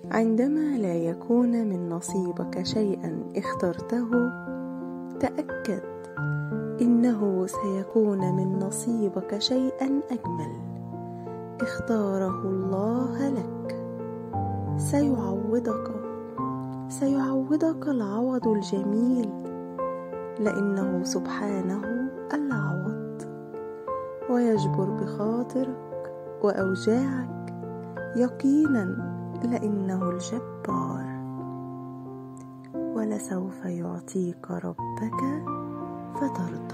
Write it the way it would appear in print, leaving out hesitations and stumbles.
عندما لا يكون من نصيبك شيئا اخترته، تأكد إنه سيكون من نصيبك شيئا أجمل اختاره الله لك. سيعوضك العوض الجميل، لأنه سبحانه العوض، ويجبر بخاطرك وأوجاعك يقينا، لأنه الجبار. ولسوف يعطيك ربك فترضى.